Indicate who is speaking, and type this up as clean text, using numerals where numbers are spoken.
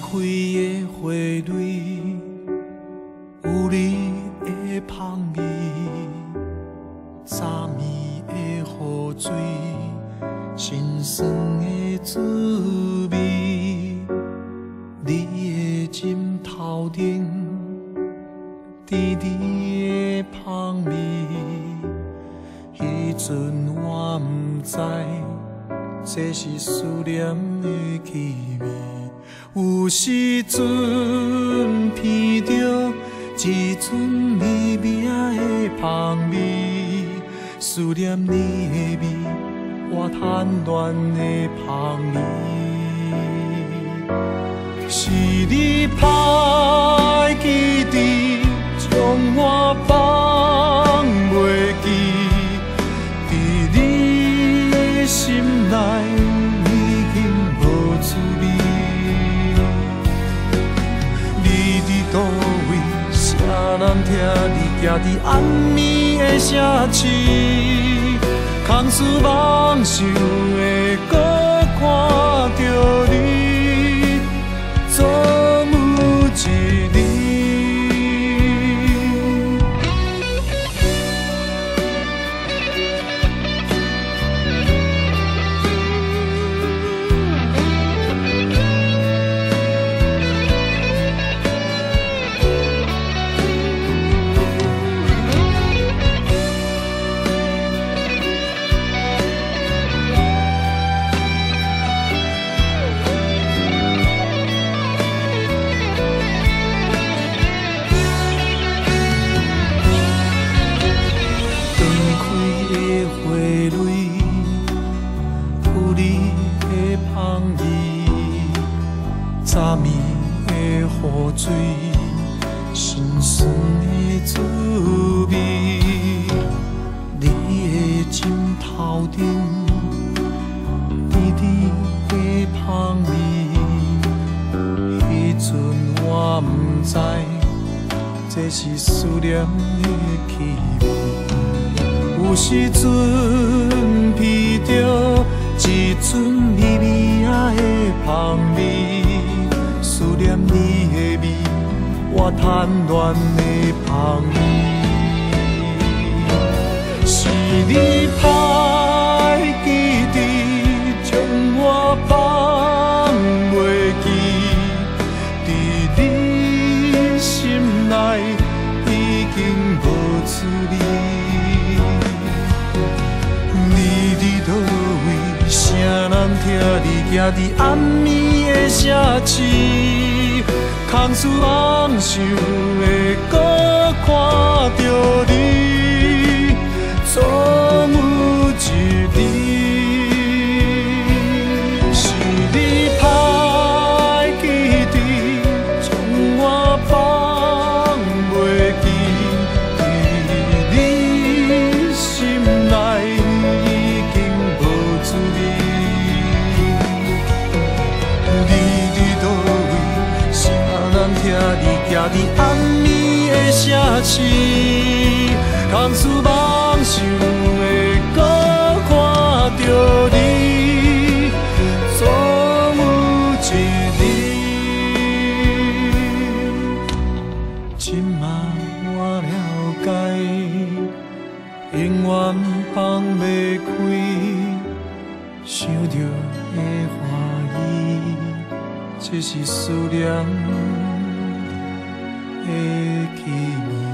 Speaker 1: 开的花蕊，有你的香味，早暝的雨水，辛酸的滋味。你的枕头顶，甜甜的香味，迄阵我不知。这是思念的气味，有时阵闻到一阵微微的香味，思念你的味，我贪恋的香味，是你歹记忆，将我放袂记。心内已经无滋味，你伫倒位？谁人听你行伫暗暝的城市？空思妄想的，搁看着你，总有一日。早暝的雨水，辛酸的滋味。你的枕头顶，甜甜的香味。迄阵我不知，这是思念的气味。有时阵闻到一阵微微的香味。思念你的味，我贪恋的香味，是你歹记忆，将我放袂记，伫你心内已经无滋味。你伫倒位？谁人听你行伫暗暝的城市？空思妄想的，搁看着你，总有一日，是你歹记忆，将我放袂记，伫你心内已经无滋味。听你行伫暗暝的城市，空思妄想的，搁看着你，总有一日。今仔我了解，永远放袂开，想着会欢喜，这是思念的气味。